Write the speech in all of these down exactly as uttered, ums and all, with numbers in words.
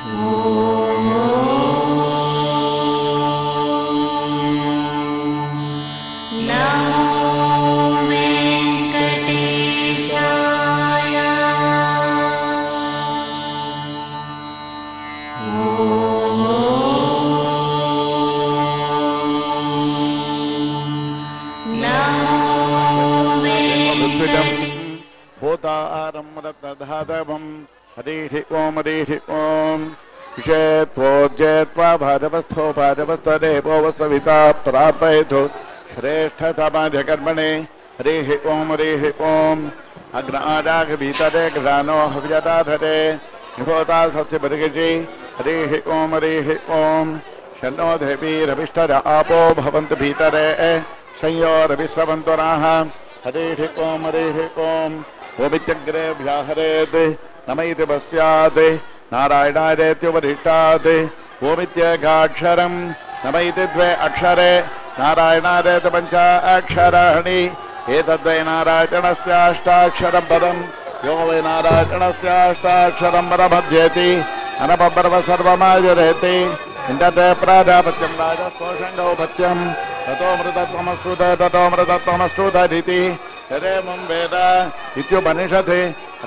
हरिः ओम हरिः ओम विषेत्वोज्जेत्वा भाजवस्थो भाजवस्थदेवो वसविता प्रापयतु श्रेष्ठतमाजकर्मणे हरिः ओम हरिः ओम अग्नादाग भीतरे ग्रानो हव्यदाधरे निहोता सस्यपरिगजि हरिः ओम हरिः ओम शन्नो देवी रविष्ठर आपो भवन्तु भीतरे संयो रविश्रवन्तुराः हरिः ओम हरिः ओम ओमित्यग्रे व्याहरेत् नमैति वस्यात् नारायणादेत्युपरिष्टात् ओमित्येकाक्षरं नमैति द्वे अक्षरे नारायणादेत पञ्च अक्षराणि एतद्वै नारायणस्याष्टाक्षरं पदं यो वै नारायणस्याष्टाक्षरं पदमध्येति अनपब्रव सर्वमाचरेति इन्दते प्राजापत्यं राजस्पोषण्डोपत्यं ततो मृतत्वमस्तुत ततो मृतत्वमस्तुतरिति तदेवं वेद इत्युपनिषत्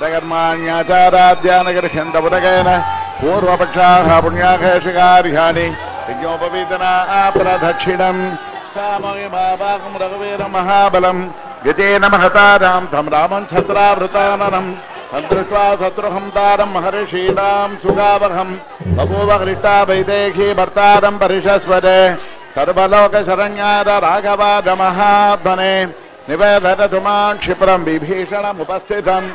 रकर्माण्याचाराद्यानगर्ह्यन्तपुरकेन पूर्वपक्षाः पुण्याकेशिकार्याणि विज्ञोपवीतना प्रदक्षिणं सामयिमावाकं रघुवीरमहाबलं गजेन महतारां तं रामं छत्रावृताननं तद्दृष्ट्वा शत्रुहं तारं महर्षीणां सुगावहं बभूव हृष्टा वैदेही भर्तारं परिषस्वरे सर्वलोकशरण्याद राघवाद महात्मने निवेदतु मां क्षिप्रं विभीषणमुपस्थितं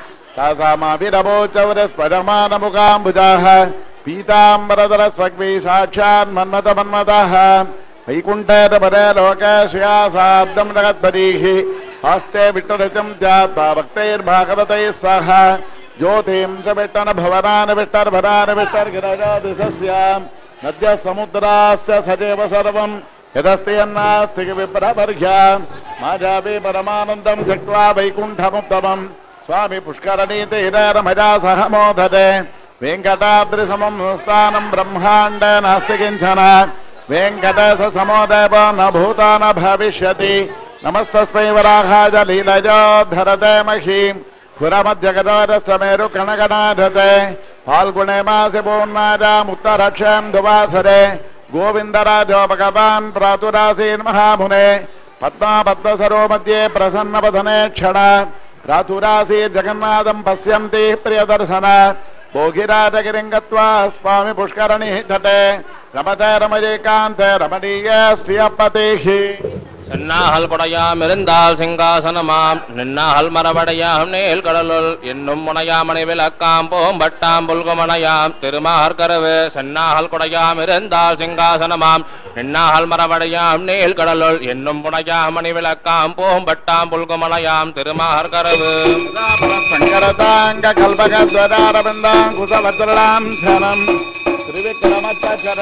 तासामाभिरवोचौरस्परमानमुखाम्बुजाः पीताम्बरधरस्वग्वी साक्षात् मन्मथमन्मथः वैकुण्ठेरपरे लोके श्रियासाब्दं जगत्पतिः हस्ते विट्टरचं ध्यात्वा भक्तैर्भागवतैः सह ज्योतिं च विट्टन भवनान् विट्टर्भरान् विट्टर्गिरजादिशस्य नद्यः समुद्रास्य सदेव सर्वं यदस्ति यन्नास्ति विप्रवर्घ्या माजापि परमानन्दं त्यक्त्वा वैकुण्ठमुत्तमं स्वामी पुष्करणीतीरमजा सह मोदते वेङ्कटाद्रिसमं स्थानं ब्रह्माण्डे नास्ति किञ्चन वेङ्कटेश समो देवो न भूता न भविष्यति नमस्तस्मै वराहाय लीलयोद्धरते महीं खुरमध्यगतोरस्य मेरुकणगणाधते फाल्गुणे मासि पूर्णायाम् उत्तरक्षें दुवासरे गोविन्दराजो भगवान् प्रातुरासीन् महामुने पद्मापद्मसरो मध्ये प्रसन्नवदने क्षण प्रातुरासीत् जगन्नाथं पश्यन्ति प्रियदर्शन भोगिराजगिरिं गत्वा स्वामी पुष्करणिः तटे रमते रमयेकान्ते रमणीये श्रियपतिः சென்னாஹல் கொடையாம் இருந்தால் சிங்காசனமாம் நின்னாஹல் மரவடையாம் நேல் கடலுள் என்னும் முனையாமணி விளக்காம் போம்பட்டாம் புல்குமனையாம் திருமார்கரவு சென்னாஹல் கொடையாம் இருந்தால் சிங்காசனமாம் நின்னாஹல் மரவடையாம் நேல் கடலுள் என்னும் முனையாமணி விளக்காம் போம்பட்டாம் புல்குமனையாம் திருமார்கரவு சங்கரதாங்க கல்பகத்வதாரபந்தாம் குசவத்ரலாம் சனம் त्रिविक्रमच्च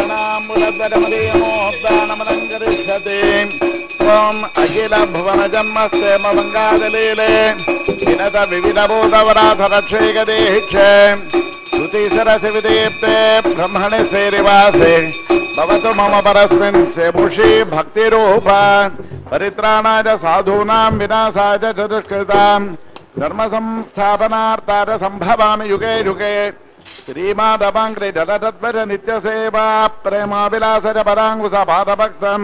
चरणाम्बुलद्वरमदीयमोद्दानमलङ्करिष्यते ओम अखिल भुवन जन्मस्ते ममङ्गादलीले विनत विविधभूतवराधरक्षेकदेहिक्षे श्रुतिसरसि विदीप्ते ब्रह्मणि श्रीनिवासे भवतु मम परस्मिन् सेमुषी भक्तिरूपा परित्राणाय साधूनां विनाशाय च दुष्कृतां धर्मसंस्थापनार्थाय सम्भवामि युगे युगे श्रीमाधवांग्रे जलतत्पर नित्यसेवा प्रेमाभिलासज परांकुश पादभक्तं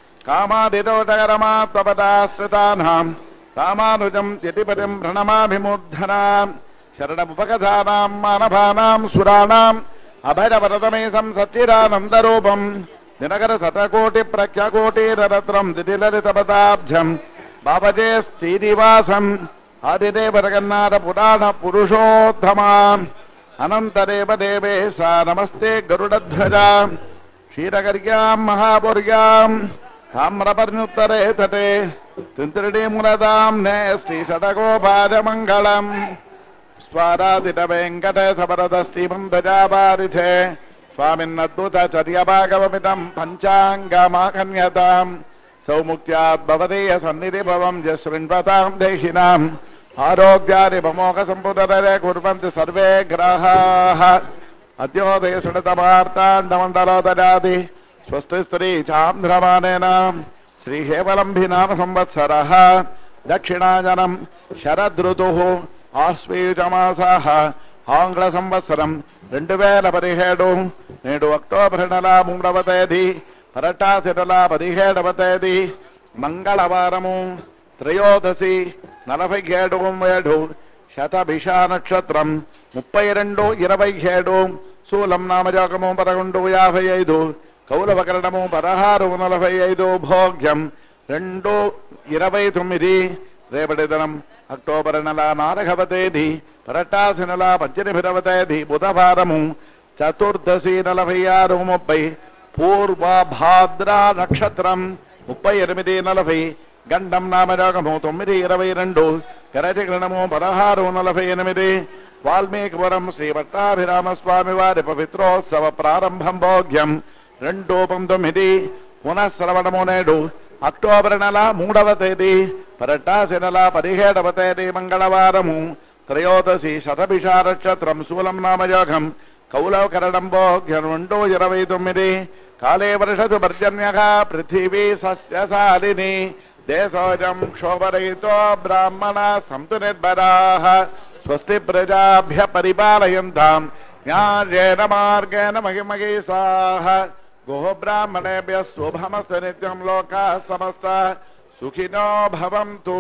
कामादिरोधकरमात्मपदाश्रितानां रामानुजं यतिपतिं प्रणमाभिमूर्धनां शरणमुपगतानां मानवानां सुराणाम् अभयवरदमेशं सच्चिदानन्दरूपं दिनकर शतकोटि प्रख्यकोटिररत्रं दितिललितपदाब्जं बाबजे श्रीनिवासम् आदिदेव जगन्नाथ पुराण पुरुषोत्तमा अनंतदेव देवेश नमस्ते गरुडध्वजा क्षीरगर्यां महापुर्यां ताम्रपर्णुत्तरे तटे तिन्त्रिणीमूलदाम्ने श्रीषडगोपादमङ्गलम् स्वारादित वेङ्कटेशवरद श्रीमन्तजावारिथे स्वामिन्नद्भुतचर्यभागवमिदं पञ्चाङ्गमाकन्यतां सौमुख्यात् भवदीय सन्निधिभवं यशृण्वतां देहिनाम् आरोग्यादि भमोघ संपुटरे कुर्वन्ति सर्वे ग्रहाः అద్యోదయ సుడతమార్తాండమండలోదరాది స్వస్తి స్త్రీ చాంద్రమానేన శ్రీహేమలంభి నామ సంవత్సర దక్షిణాజనం శరదృతు ఆశ్వయుజమాసాః ఆంగ్ల సంవత్సరం రెండు వేల పదిహేడు నేడు అక్టోబర్ నెల మూడవ తేదీ పరటాసి నెల పదిహేడవ తేదీ మంగళవారము త్రయోదశి నలభై ఏడు ఏడు శతభిష నక్షత్రం ముప్పై రెండు ఇరవై ఏడు శూలం నామజాకము పదకొండు యాభై ఐదు కౌలవకరణము పదహారు నలభై ఐదు భోగ్యం రెండు ఇరవై తొమ్మిది రేపటి దినం అక్టోబర్ నెల నాలుగవ తేదీ పరటాసి నెల పద్దెనిమిదవ తేదీ బుధవారము చతుర్దశి నలభై ఆరు ముప్పై పూర్వభాద్ర నక్షత్రం ముప్పై ఎనిమిది నలభై గండం నామజాకము తొమ్మిది ఇరవై రెండు గరజగ్రణము పదహారు నలభై ఎనిమిది వాల్మీకిపురం శ్రీ పట్టాభిరామస్వామి వారి పవిత్రోత్సవ ప్రారంభం భోగ్యం రెండు పంతొమ్మిది పునఃశ్రవణము నేడు అక్టోబర్ నెల మూడవ తేదీ పరటాసి నెల పదిహేడవ తేదీ మంగళవారము త్రయోదశి శతభిష నక్షత్రం శూలం నామయోగం కౌలవకరణం భోగ్యం రెండు ఇరవై తొమ్మిది కాలే వర్షతు పర్జన్యః పృథివీ సస్యశాలిని దేశోజం క్షోభరహితో బ్రాహ్మణ సంతు నిర్భరాః స్వస్తి ప్రజాభ్య పరిపాలయంతాం న్యాయేన మార్గేణ మహిమహీసాః గోః బ్రాహ్మణేభ్యः శుభమస్తు నిత్యం లోకాః సమస్తాః సుఖినో భవంతు.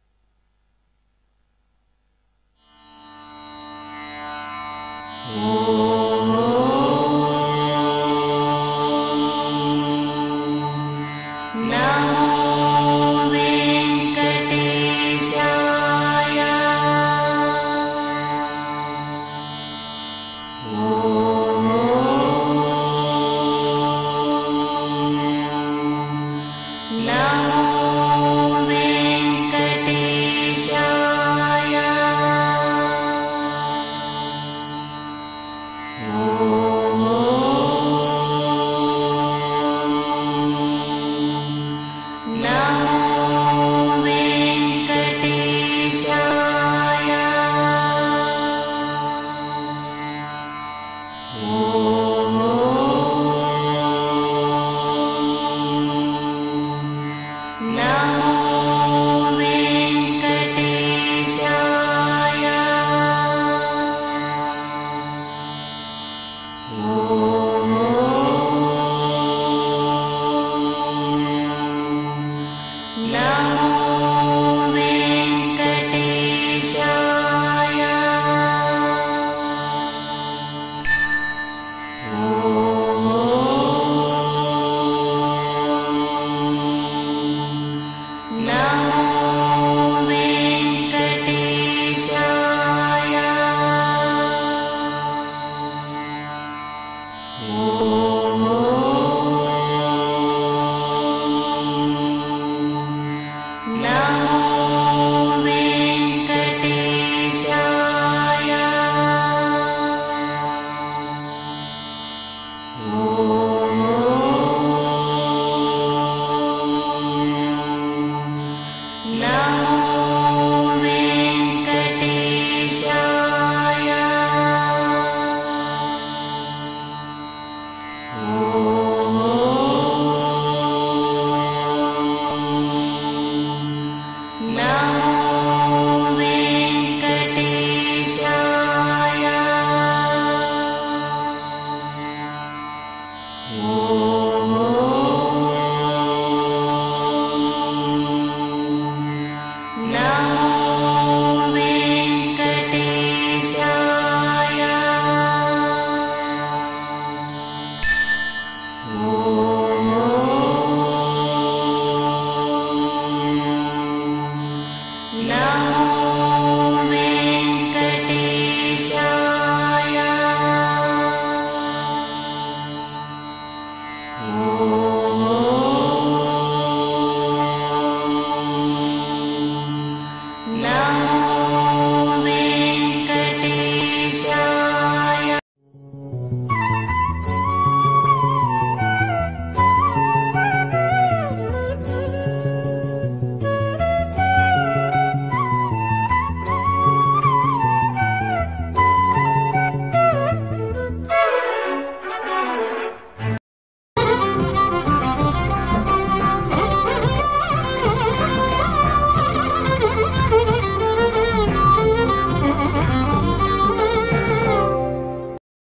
Oh